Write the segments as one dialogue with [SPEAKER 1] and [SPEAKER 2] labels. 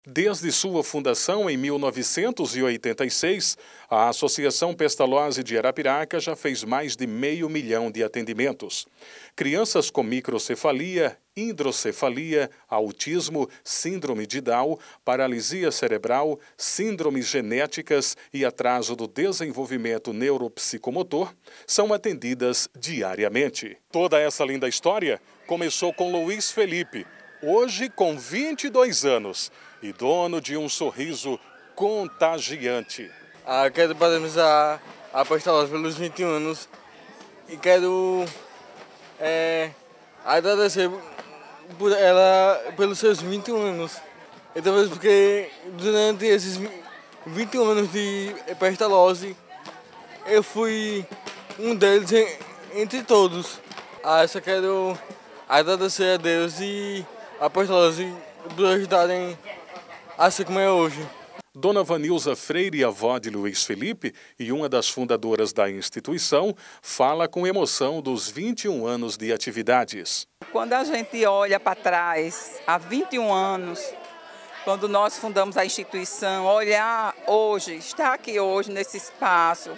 [SPEAKER 1] Desde sua fundação em 1986, a Associação Pestalozzi de Arapiraca já fez mais de 500 mil de atendimentos. Crianças com microcefalia, hidrocefalia, autismo, síndrome de Down, paralisia cerebral, síndromes genéticas e atraso do desenvolvimento neuropsicomotor são atendidas diariamente. Toda essa linda história começou com Luiz Felipe, hoje com 22 anos e dono de um sorriso contagiante.
[SPEAKER 2] Quero parabenizar a Pestalozzi pelos 21 anos e quero agradecer por ela pelos seus 21 anos. E talvez porque durante esses 21 anos de Pestalozzi eu fui um deles entre todos. Só quero agradecer a Deus e a Pestalozzi por ajudarem a ser como é hoje.
[SPEAKER 1] Dona Vanilza Freire, avó de Luiz Felipe e uma das fundadoras da instituição, fala com emoção dos 21 anos de atividades.
[SPEAKER 3] Quando a gente olha para trás, há 21 anos, quando nós fundamos a instituição, olhar hoje, estar aqui hoje nesse espaço,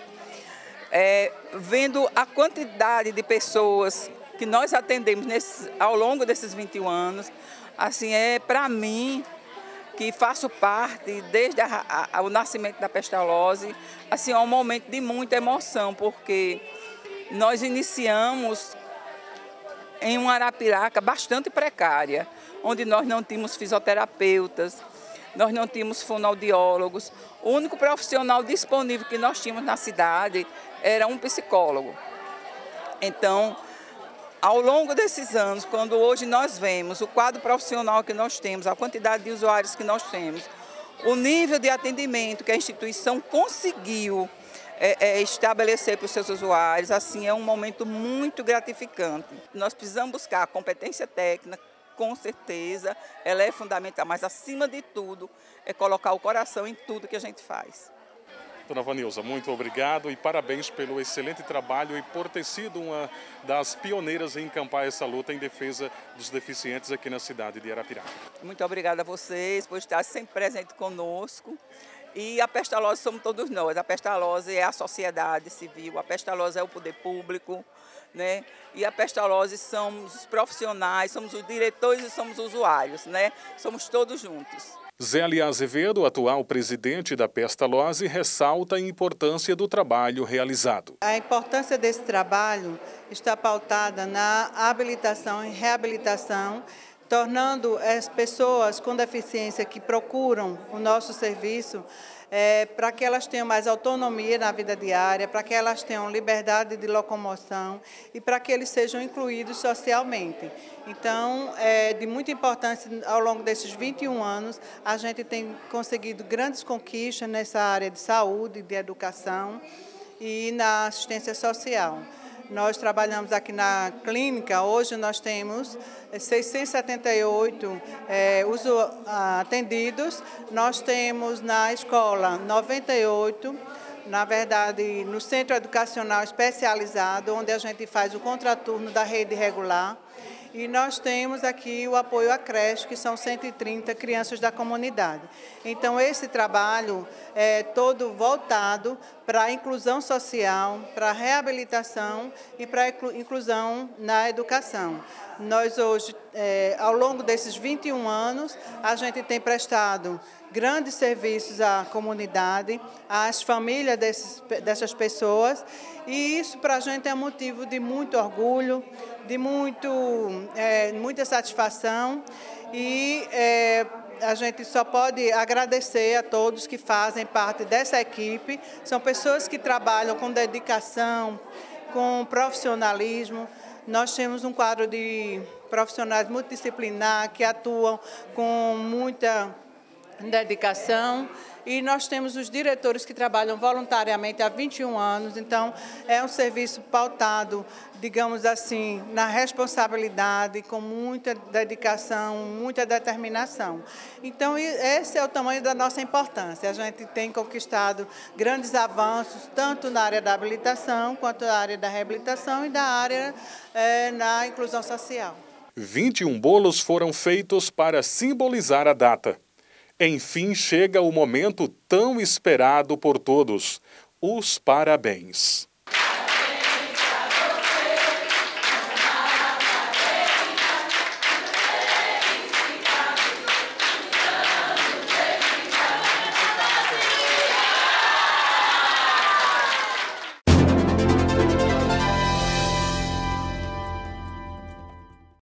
[SPEAKER 3] vendo a quantidade de pessoas que nós atendemos ao longo desses 21 anos, assim, para mim, que faço parte desde o nascimento da Pestalozzi, assim, é um momento de muita emoção, porque nós iniciamos em uma Arapiraca bastante precária, onde nós não tínhamos fisioterapeutas, nós não tínhamos fonoaudiólogos. O único profissional disponível que nós tínhamos na cidade era um psicólogo. Então, ao longo desses anos, quando hoje nós vemos o quadro profissional que nós temos, a quantidade de usuários que nós temos, o nível de atendimento que a instituição conseguiu estabelecer para os seus usuários, assim, é um momento muito gratificante. Nós precisamos buscar a competência técnica, com certeza, ela é fundamental, mas acima de tudo é colocar o coração em tudo que a gente faz.
[SPEAKER 1] Dona Vanilza, muito obrigado e parabéns pelo excelente trabalho e por ter sido uma das pioneiras em encampar essa luta em defesa dos deficientes aqui na cidade de Arapiraca.
[SPEAKER 3] Muito obrigada a vocês por estar sempre presente conosco. E a Pestalozzi somos todos nós. A Pestalozzi é a sociedade civil, a Pestalozzi é o poder público, né? E a Pestalozzi somos os profissionais, somos os diretores e somos os usuários, né? Somos todos juntos.
[SPEAKER 1] Zélia Azevedo, atual presidente da Pestalozzi, ressalta a importância do trabalho realizado.
[SPEAKER 4] A importância desse trabalho está pautada na habilitação e reabilitação, tornando as pessoas com deficiência que procuram o nosso serviço para que elas tenham mais autonomia na vida diária, para que elas tenham liberdade de locomoção e para que eles sejam incluídos socialmente. Então, é de muita importância, ao longo desses 21 anos, a gente tem conseguido grandes conquistas nessa área de saúde, de educação e na assistência social. Nós trabalhamos aqui na clínica, hoje nós temos 678 atendidos, nós temos na escola 98, na verdade no centro educacional especializado, onde a gente faz o contraturno da rede regular, e nós temos aqui o apoio à creche, que são 130 crianças da comunidade. Então, esse trabalho é todo voltado para a inclusão social, para a reabilitação e para a inclusão na educação. Nós hoje, ao longo desses 21 anos, a gente tem prestado grandes serviços à comunidade, às famílias dessas pessoas, e isso para a gente é motivo de muito orgulho, de muita satisfação, e a gente só pode agradecer a todos que fazem parte dessa equipe. São pessoas que trabalham com dedicação, com profissionalismo. Nós temos um quadro de profissionais multidisciplinar que atuam com muita dedicação, e nós temos os diretores que trabalham voluntariamente há 21 anos, então é um serviço pautado, digamos assim, na responsabilidade, com muita dedicação, muita determinação. Então, esse é o tamanho da nossa importância. A gente tem conquistado grandes avanços, tanto na área da habilitação, quanto na área da reabilitação e da área na inclusão social.
[SPEAKER 1] 21 bolos foram feitos para simbolizar a data. Enfim chega o momento tão esperado por todos, os parabéns.